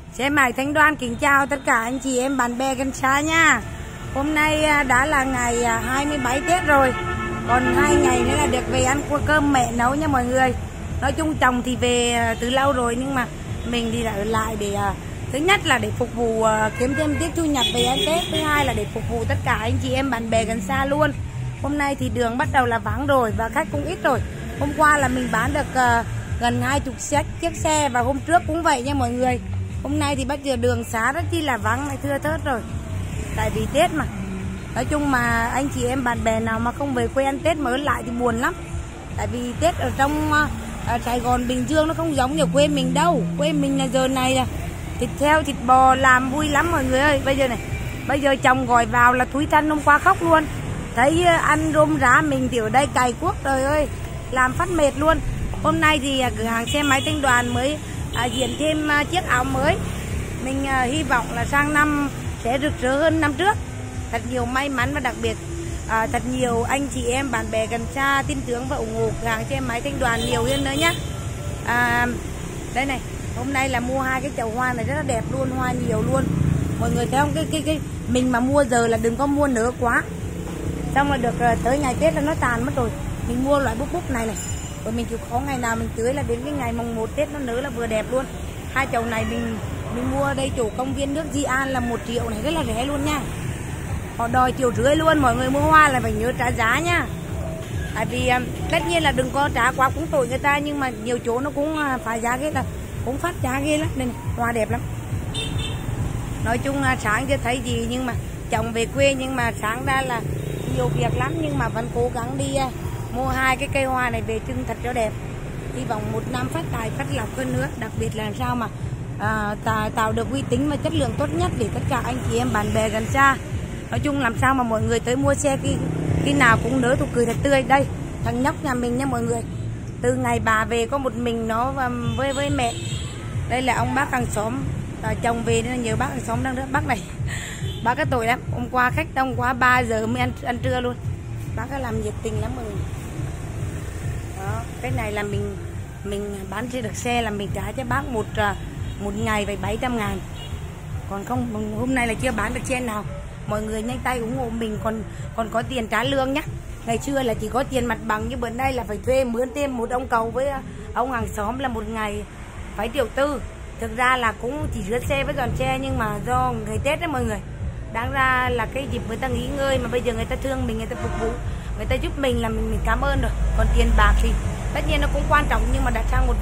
Xe Máy Thanh Đoan kính chào tất cả anh chị em bạn bè gần xa nha. Hôm nay đã là ngày 27 Tết rồi. Còn 2 ngày nữa là được về ăn cơm mẹ nấu nha mọi người. Nói chung chồng thì về từ lâu rồi, nhưng mà mình thì đã ở lại để thứ nhất là để phục vụ kiếm thêm tiết thu nhập về ăn Tết. Thứ hai là để phục vụ tất cả anh chị em bạn bè gần xa luôn. Hôm nay thì đường bắt đầu là vắng rồi và khách cũng ít rồi. Hôm qua là mình bán được gần 20 chiếc xe và hôm trước cũng vậy nha mọi người. Hôm nay thì bắt giờ đường xá rất chi là vắng, này thưa thớt rồi. Tại vì Tết mà. Nói chung mà anh chị em bạn bè nào mà không về quê ăn Tết mà ở lại thì buồn lắm. Tại vì Tết ở trong Sài Gòn, Bình Dương nó không giống như quê mình đâu. Quê mình là giờ này là thịt heo, thịt bò làm vui lắm mọi người ơi. Bây giờ này, bây giờ chồng gọi vào là Thúy Trân hôm qua khóc luôn. Thấy ăn rôm rá mình thì ở đây cày cuốc trời ơi, làm phát mệt luôn. Hôm nay thì cửa hàng Xe Máy Thanh Đoan mới diện thêm chiếc áo mới. Mình hy vọng là sang năm sẽ rực rỡ hơn năm trước. Thật nhiều may mắn và đặc biệt thật nhiều anh chị em bạn bè gần xa tin tưởng và ủng hộ cửa hàng Xe Máy Thanh Đoan nhiều hơn nữa nhé. Đây này, hôm nay là mua 2 cái chậu hoa này rất là đẹp luôn, hoa nhiều luôn. Mọi người thấy không, cái mình mà mua giờ là đừng có mua nữa quá. Xong rồi được tới ngày Tết là nó tàn mất rồi. Mình mua loại búp búp này này. Rồi mình chịu khó ngày nào mình tưới là đến cái ngày mùng 1 Tết nó nở là vừa đẹp luôn. 2 chậu này mình mua đây chỗ công viên nước Di An là 1 triệu này, rất là rẻ luôn nha. Họ đòi 1,5 triệu luôn, mọi người mua hoa là phải nhớ trả giá nha. Tại vì tất nhiên là đừng có trả quá cũng tội người ta, nhưng mà nhiều chỗ nó cũng phải giá ghê, là cũng phát giá ghê lắm. Đây này, hoa đẹp lắm. Nói chung sáng chưa thấy gì, nhưng mà chồng về quê nhưng mà sáng ra là nhiều việc lắm, nhưng mà vẫn cố gắng đi mua 2 cái cây hoa này về trưng thật cho đẹp. Hy vọng một năm phát tài phát lộc hơn nữa, đặc biệt là làm sao mà tạo được uy tín và chất lượng tốt nhất để tất cả anh chị em bạn bè gần xa. Nói chung làm sao mà mọi người tới mua xe khi nào cũng nở nụ cười thật tươi. Đây thằng nhóc nhà mình nha mọi người, từ ngày bà về có một mình nó với mẹ. Đây là ông bác hàng xóm, chồng về nên nhớ bác hàng xóm đang nữa. Bác này bác cái tội lắm, hôm qua khách đông quá 3 giờ mới ăn trưa luôn. Bác cái làm nhiệt tình lắm mọi người. Đó, cái này là mình bán chưa được xe là mình trả cho bác một ngày phải 700.000. Còn không hôm nay là chưa bán được xe nào. Mọi người nhanh tay ủng hộ mình, còn có tiền trả lương nhá. Ngày xưa là chỉ có tiền mặt bằng, nhưng bữa nay là phải thuê mướn thêm một ông cầu với ông hàng xóm là một ngày phải 1,4 triệu. Thực ra là cũng chỉ rửa xe với dọn xe, nhưng mà do ngày Tết đó mọi người, đáng ra là cái dịp người ta nghỉ ngơi mà bây giờ người ta thương mình, người ta phục vụ, người ta giúp mình là mình cảm ơn rồi. Còn tiền bạc thì tất nhiên nó cũng quan trọng, nhưng mà đặt sang một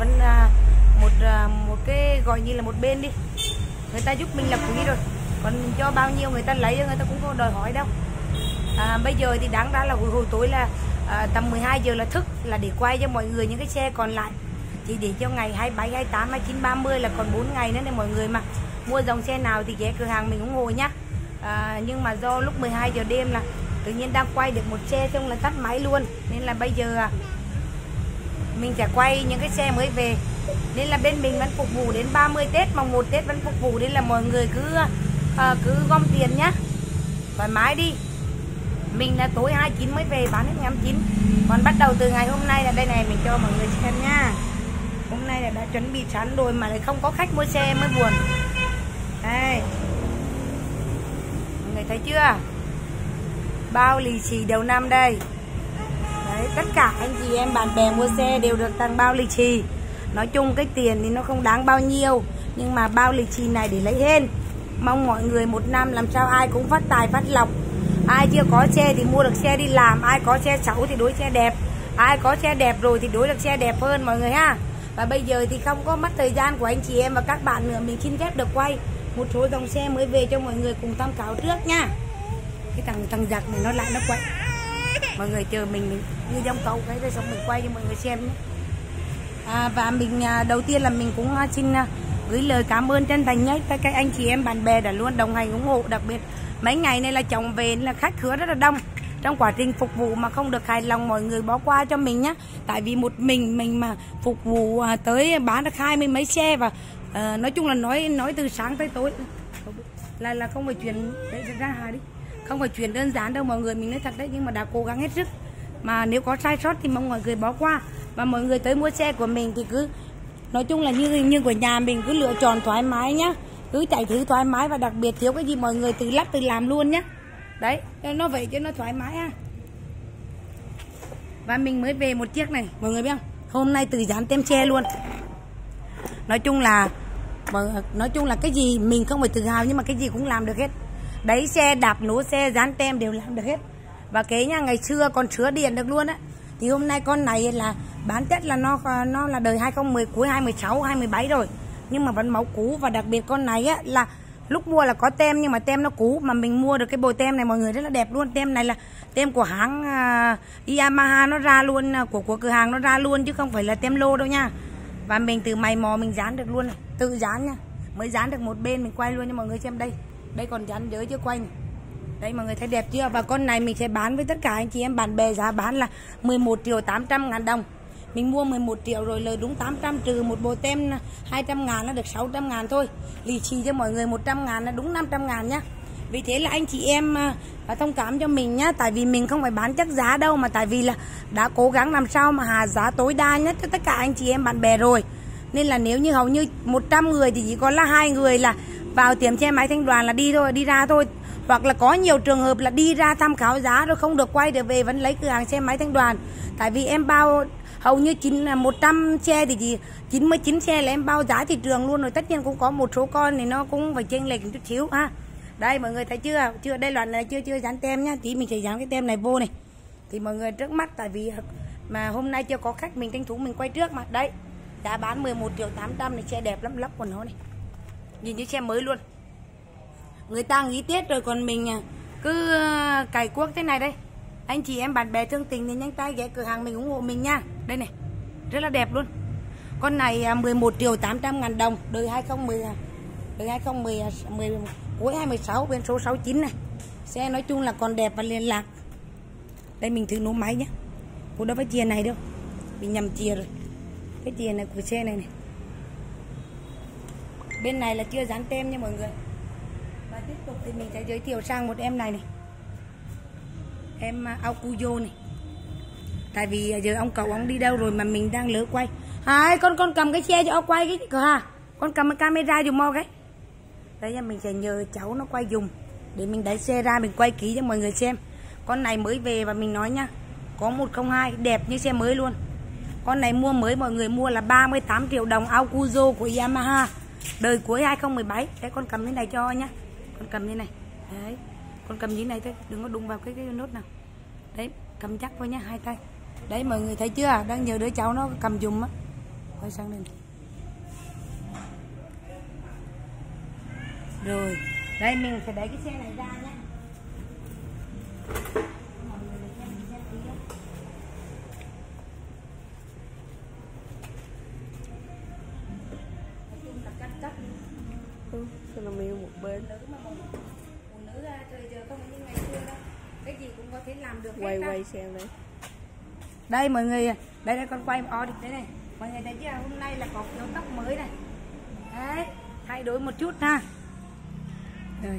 một cái gọi như là một bên đi, người ta giúp mình là quý rồi. Còn cho bao nhiêu người ta lấy, người ta cũng không đòi hỏi đâu. Bây giờ thì đáng ra là hồi tối là tầm 12 giờ là thức là để quay cho mọi người những cái xe còn lại, chỉ để cho ngày 27, 28, 29, 30 là còn 4 ngày nữa nên mọi người mà mua dòng xe nào thì ghé cửa hàng mình ủng hộ nhá. Nhưng mà do lúc 12 giờ đêm là tự nhiên đang quay được một xe xong là tắt máy luôn, nên là bây giờ mình sẽ quay những cái xe mới về, nên là bên mình vẫn phục vụ đến 30 Tết, mùng 1 Tết vẫn phục vụ, nên là mọi người cứ gom tiền nhá, thoải mái đi. Mình là tối 29 mới về, bán đến ngày 29. Còn bắt đầu từ ngày hôm nay là đây này, mình cho mọi người xem nha. Hôm nay là đã chuẩn bị sẵn rồi mà lại không có khách mua xe mới buồn. Đây, mọi người thấy chưa? Bao lì xì đầu năm đây. Đấy, tất cả anh chị em bạn bè mua xe đều được tặng bao lì xì. Nói chung cái tiền thì nó không đáng bao nhiêu, nhưng mà bao lì xì này để lấy hên. Mong mọi người một năm làm sao ai cũng phát tài phát lộc. Ai chưa có xe thì mua được xe đi làm, ai có xe xấu thì đối xe đẹp, ai có xe đẹp rồi thì đối được xe đẹp hơn mọi người ha. Và bây giờ thì không có mất thời gian của anh chị em và các bạn nữa, mình xin phép được quay một số dòng xe mới về cho mọi người cùng tham khảo trước nha. Cái thằng giặc này nó lại nó quậy, mọi người chờ mình như trong câu cái rồi xong mình quay cho mọi người xem nhé. Và mình đầu tiên là mình cũng xin gửi lời cảm ơn chân thành nhất các anh chị em bạn bè đã luôn đồng hành ủng hộ. Đặc biệt mấy ngày nay là chồng về là khách khứa rất là đông, trong quá trình phục vụ mà không được hài lòng mọi người bỏ qua cho mình nhé. Tại vì một mình mà phục vụ tới bán được 20 mấy xe, và nói chung là nói từ sáng tới tối là không phải chuyện đấy, ra hà đi, không phải chuyện đơn giản đâu mọi người, mình nói thật đấy, nhưng mà đã cố gắng hết sức. Mà nếu có sai sót thì mong mọi người bỏ qua. Và mọi người tới mua xe của mình thì cứ nói chung là như của nhà mình cứ lựa chọn thoải mái nhá. cứ chạy thử thoải mái, và đặc biệt thiếu cái gì mọi người tự lắp tự làm luôn nhá. Đấy, nó vậy cho nó thoải mái ha. Và mình mới về một chiếc này mọi người biết không, hôm nay tự dán tem che luôn. Nói chung là cái gì mình không phải tự hào, nhưng mà cái gì cũng làm được hết. Đấy, xe đạp nổ xe dán tem đều làm được hết. Và cái nha, ngày xưa còn sửa điện được luôn á, thì hôm nay con này là bản chất là nó là đời 2010, cuối 2016, 2017 rồi, nhưng mà vẫn mẫu cũ. Và đặc biệt con này á là lúc mua là có tem, nhưng mà tem nó cũ, mà mình mua được cái bộ tem này mọi người rất là đẹp luôn. Tem này là tem của hãng Yamaha nó ra luôn, của cửa hàng nó ra luôn, chứ không phải là tem lô đâu nha. Và mình từ mày mò mình dán được luôn này, tự dán nha. Mới dán được một bên mình quay luôn cho mọi người xem đây. Đây còn dán dưới chưa quay này. Đây mọi người thấy đẹp chưa? Và con này mình sẽ bán với tất cả anh chị em bạn bè, giá bán là 11.800.000 đồng. Mình mua 11 triệu rồi, lời đúng 800 trừ một bộ tem 200.000 nó được 600.000 thôi. Lì xì cho mọi người 100.000 là đúng 500.000 nhá. Vì thế là anh chị em thông cảm cho mình nhá. Tại vì mình không phải bán chắc giá đâu, mà tại vì là đã cố gắng làm sao mà hạ giá tối đa nhất cho tất cả anh chị em bạn bè rồi. Nên là nếu như hầu như 100 người thì chỉ có là 2 người là vào tiệm xe máy Thanh Đoàn là đi ra thôi. Hoặc là có nhiều trường hợp là đi ra tham khảo giá rồi không được quay được về, vẫn lấy cửa hàng xe máy Thanh Đoàn. Tại vì em bao hầu như 100 xe thì chỉ 99 xe là em bao giá thị trường luôn rồi. Tất nhiên cũng có một số con thì nó cũng phải chênh lệch một chút xíu ha. Đây mọi người thấy chưa, đây loại này chưa dán tem nhá, tí mình sẽ dán cái tem này vô này. Thì mọi người trước mắt, tại vì mà hôm nay chưa có khách, mình tranh thủ mình quay trước mà. Đấy, giá bán 11.800.000 này, xe đẹp lắm, lắp của nó này, nhìn như xe mới luôn. Người ta nghỉ Tết rồi, còn mình cứ cày cuốc thế này đây. Anh chị em bạn bè thương tình thì nhanh tay ghé cửa hàng mình ủng hộ mình nha. Đây này, rất là đẹp luôn. Con này 11.800.000 đồng, đời 2010, cuối 2016, bên số 69 này. Xe nói chung là còn đẹp và liên lạc. Đây mình thử nổ máy nhé. Cô đâu phải chìa này đâu, mình nhầm chìa rồi. Cái chìa này của xe này này. Bên này là chưa dán tem nha mọi người. Và tiếp tục thì mình sẽ giới thiệu sang một em này này, em Akuzo này. Tại vì giờ ông cậu ông đi đâu rồi mà mình đang lỡ quay. Con cầm cái xe cho ông quay cái cơ ha. Con cầm cái camera dùm mo cái. Đấy nha, mình sẽ nhờ cháu nó quay dùm để mình đẩy xe ra mình quay kỹ cho mọi người xem. Con này mới về và mình nói nha, có 102 đẹp như xe mới luôn. Con này mua mới, mọi người mua là 38 triệu đồng, Akuzo của Yamaha, đời cuối 2017. Đấy, con cầm cái này cho nhá. Con cầm như này. Đấy, con cầm như này thôi, đừng có đụng vào cái nốt nào. Đấy, cầm chắc thôi nhá, hai tay. Đấy mọi người thấy chưa, đang nhờ đứa cháu nó cầm dùm á. Quay sang đây này. Rồi, đây mình phải đẩy cái xe này ra nhé. Sao nó miêu một bên. Phụ nữ thời giờ không như ngày xưa đâu, cái gì cũng có thể làm được. Quay xem đây. Đây mọi người, đây con quay o được thế này. Mọi người thấy chưa, hôm nay là có kiểu tóc mới này. Đấy, thay đổi một chút ha. Rồi.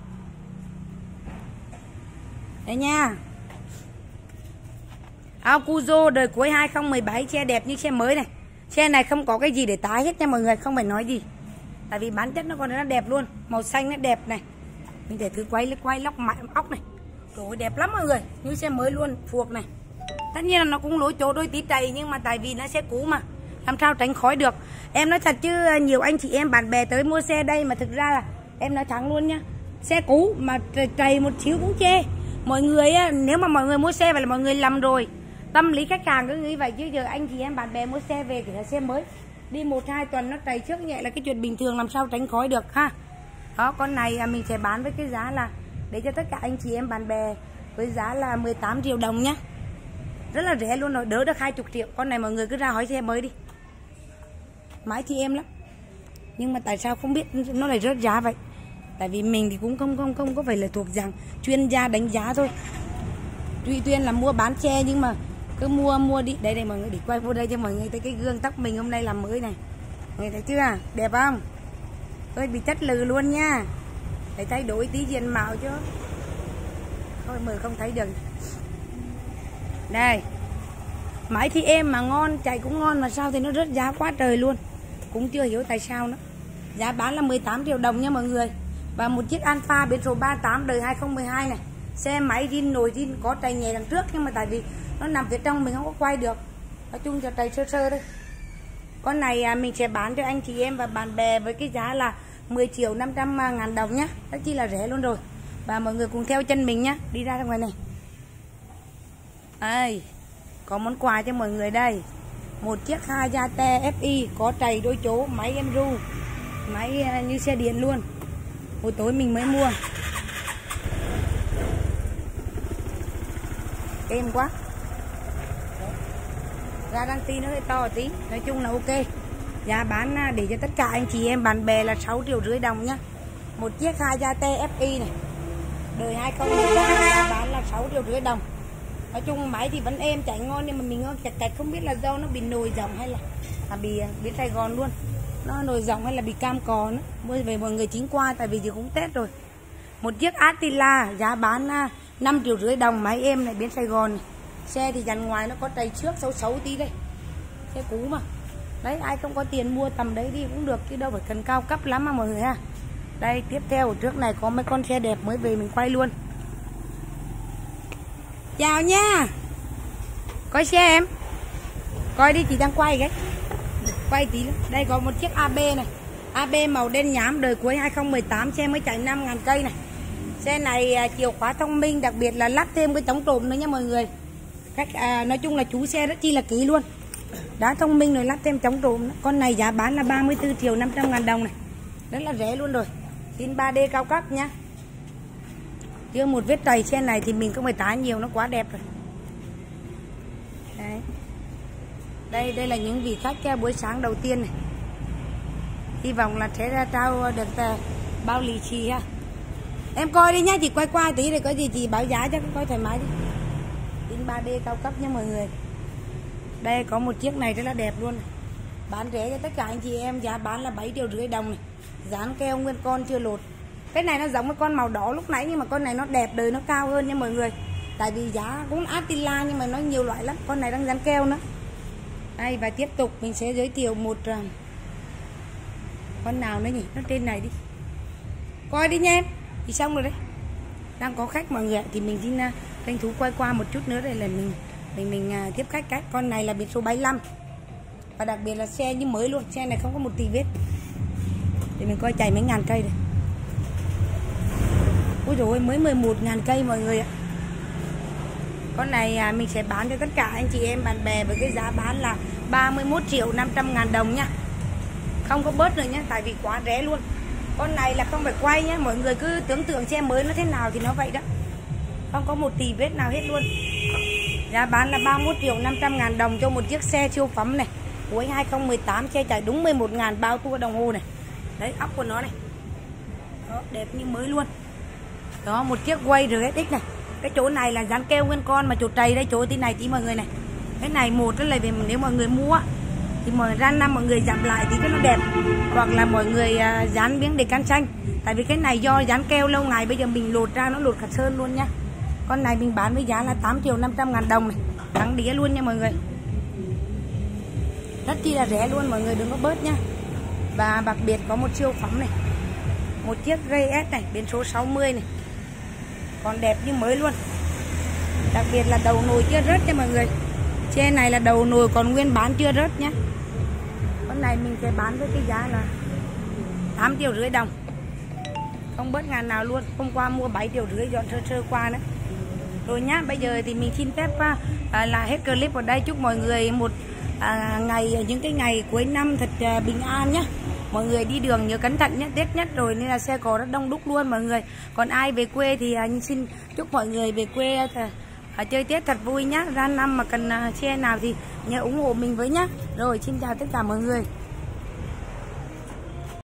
Đây nha. Akuzo đời cuối 2017, xe đẹp như xe mới này. Xe này không có cái gì để tái hết nha mọi người, không phải nói gì. Tại vì bản chất nó còn rất đẹp luôn, màu xanh nó đẹp này. Mình để thử quay lóc ốc này. Trời đẹp lắm mọi người, như xe mới luôn, phuộc này. Tất nhiên là nó cũng lối chỗ đôi tí trầy, nhưng mà tại vì nó xe cũ mà, làm sao tránh khỏi được. Em nói thật chứ nhiều anh chị em bạn bè tới mua xe đây mà thực ra là em nói thẳng luôn nha, xe cũ mà trầy một xíu cũng chê. Mọi người á, nếu mà mọi người mua xe vậy là mọi người lầm rồi. Tâm lý khách hàng cứ nghĩ vậy, chứ giờ anh chị em bạn bè mua xe về kể là xe mới, đi 1-2 tuần nó trầy trước nhẹ là cái chuyện bình thường, làm sao tránh khỏi được ha. Đó, con này mình sẽ bán với cái giá là để cho tất cả anh chị em bạn bè với giá là 18 triệu đồng nhá. Rất là rẻ luôn rồi, đỡ được 20 triệu. Con này mọi người cứ ra hỏi xe mới đi, mãi thì em lắm. Nhưng mà tại sao không biết nó lại rớt giá vậy? Tại vì mình thì cũng không có phải là thuộc dạng chuyên gia đánh giá thôi. Tuy tuyên là mua bán xe nhưng mà cứ mua đi. Đây mọi người, để quay vô đây cho mọi người thấy cái gương tóc mình hôm nay làm mới này. Mọi người thấy chưa? Đẹp không? Tôi bị chất lừ luôn nha. Để thay đổi tí diện mạo chứ. Thôi mờ không thấy được. Đây. Máy thì em mà ngon, chạy cũng ngon mà sao thì nó rớt giá quá trời luôn. Cũng chưa hiểu tại sao nữa. giá bán là 18 triệu đồng nha mọi người. Và một chiếc Alfa biển số 38 đời 2012 này, xe máy zin nồi zin, có trầy nhẹ đằng trước nhưng mà tại vì nó nằm phía trong mình không có quay được, nói chung cho trầy sơ sơ thôi. Con này mình sẽ bán cho anh chị em và bạn bè với cái giá là 10 triệu 500 ngàn đồng nhá, rất chi là rẻ luôn rồi. Và mọi người cùng theo chân mình nhá, đi ra ngoài này. Đây, có món quà cho mọi người đây. Một chiếc Hayate FI có trầy đôi chỗ, máy Emru, máy như xe điện luôn. Hồi tối mình mới mua. Êm quá. Ra đăng ti nó hơi to tí, nói chung là ok. Giá bán để cho tất cả anh chị em bạn bè là 6,5 triệu đồng nhá. Một chiếc Hayate FI này, đời 2013, giá bán là 6,5 triệu đồng. Nói chung máy thì vẫn êm chạy ngon, nhưng mà mình chặt không biết là do nó bị nồi rộng hay là bị biến Sài Gòn luôn, nó nồi rộng hay là bị cam cò nữa. Mới về mọi người chính qua, tại vì giờ cũng Tết rồi. Một chiếc Attila giá bán 5,5 triệu đồng, máy êm này, biến Sài Gòn này. Xe thì dàn ngoài nó có trầy trước xấu xấu tí đây, xe cũ mà. Đấy, ai không có tiền mua tầm đấy đi cũng được, chứ đâu phải cần cao cấp lắm mà mọi người ha. Đây, tiếp theo ở trước này có mấy con xe đẹp mới về mình quay luôn. Chào nha. Coi xe em. Coi đi, chị đang quay cái. Quay tí nữa. Đây có một chiếc AB này, AB màu đen nhám, đời cuối 2018, xe mới chạy 5.000 cây này. Xe này chìa khóa thông minh, đặc biệt là lắp thêm cái chống trộm nữa nha mọi người. Nói chung là chú xe rất chi là kỹ luôn. Đá thông minh rồi lắp thêm chống trộm nữa. Con này giá bán là 34 triệu 500 ngàn đồng này, rất là rẻ luôn rồi. Zin 3D cao cấp nhá. Chưa một vết trầy xe này thì mình không phải tái nhiều, nó quá đẹp rồi. Đấy. Đây là những vị khách buổi sáng đầu tiên này. Hy vọng là sẽ ra trao được bao lì xì ha. Em coi đi nhá, chị quay qua tí rồi có gì chị báo giá cho coi thoải mái đi. Zin 3D cao cấp nha mọi người. Đây có một chiếc này rất là đẹp luôn này. Bán rẻ cho tất cả anh chị em, giá bán là 7,5 triệu đồng này. Dán keo nguyên con chưa lột. Cái này nó giống với con màu đỏ lúc nãy, nhưng mà con này nó đẹp, đời nó cao hơn nha mọi người. Tại vì giá cũng Attila nhưng mà nó nhiều loại lắm. Con này đang dán keo nữa. Đây, và tiếp tục mình sẽ giới thiệu một con nào nữa nhỉ, nó trên này đi. Coi đi nha em. Thì xong rồi đấy. Đang có khách mọi người, thì mình xin tranh thủ quay qua một chút nữa, đây là mình tiếp khách cái. Con này là biển số 75. Và đặc biệt là xe như mới luôn, xe này không có một tì vết. Để mình coi chạy mấy ngàn cây đây. Ôi dồi ôi, mới 11.000 cây mọi người ạ. Con này mình sẽ bán cho tất cả anh chị em bạn bè với cái giá bán là 31 triệu 500 ngàn đồng nhá. Không có bớt nữa nhá, tại vì quá rẻ luôn. Con này là không phải quay nhá, mọi người cứ tưởng tượng xe mới nó thế nào thì nó vậy đó. Không có một tì vết nào hết luôn. Giá bán là 31 triệu 500 ngàn đồng cho một chiếc xe siêu phẩm này. Cuối 2018, xe chạy đúng 11.000 bao tua đồng hồ này. Đấy, ốc của nó này. Đó, đẹp như mới luôn. Đó, một chiếc quay RSX này. Cái chỗ này là dán keo nguyên con, mà chỗ trầy đây, chỗ tí này tí mọi người này. Cái này một đó là về nếu mọi người mua thì ra năm mọi người giảm lại tí cho nó đẹp. Hoặc là mọi người dán miếng để can xanh. Tại vì cái này do dán keo lâu ngày, bây giờ mình lột ra nó lột cả sơn luôn nha. Con này mình bán với giá là 8 triệu 500 ngàn đồng này. Trắng đĩa luôn nha mọi người. Rất chi là rẻ luôn, mọi người đừng có bớt nha. Và đặc biệt có một siêu phẩm này. Một chiếc GS này, biển số 60 này. Còn đẹp như mới luôn. Đặc biệt là đầu nồi chưa rớt nha mọi người. Xe này là đầu nồi còn nguyên bán chưa rớt nhé. Con này mình sẽ bán với cái giá là 8,5 triệu đồng. Không bớt ngàn nào luôn. Hôm qua mua 7,5 triệu, dọn sơ qua nữa. Rồi nhá, bây giờ thì mình xin phép là hết clip ở đây. Chúc mọi người một những cái ngày cuối năm thật bình an nhé. Mọi người đi đường nhớ cẩn thận nhé, Tết nhất rồi nên là xe cộ rất đông đúc luôn mọi người. Còn ai về quê thì xin chúc mọi người về quê chơi Tết thật vui nhá. Ra năm mà cần xe nào thì nhớ ủng hộ mình với nhá. Rồi xin chào tất cả mọi người.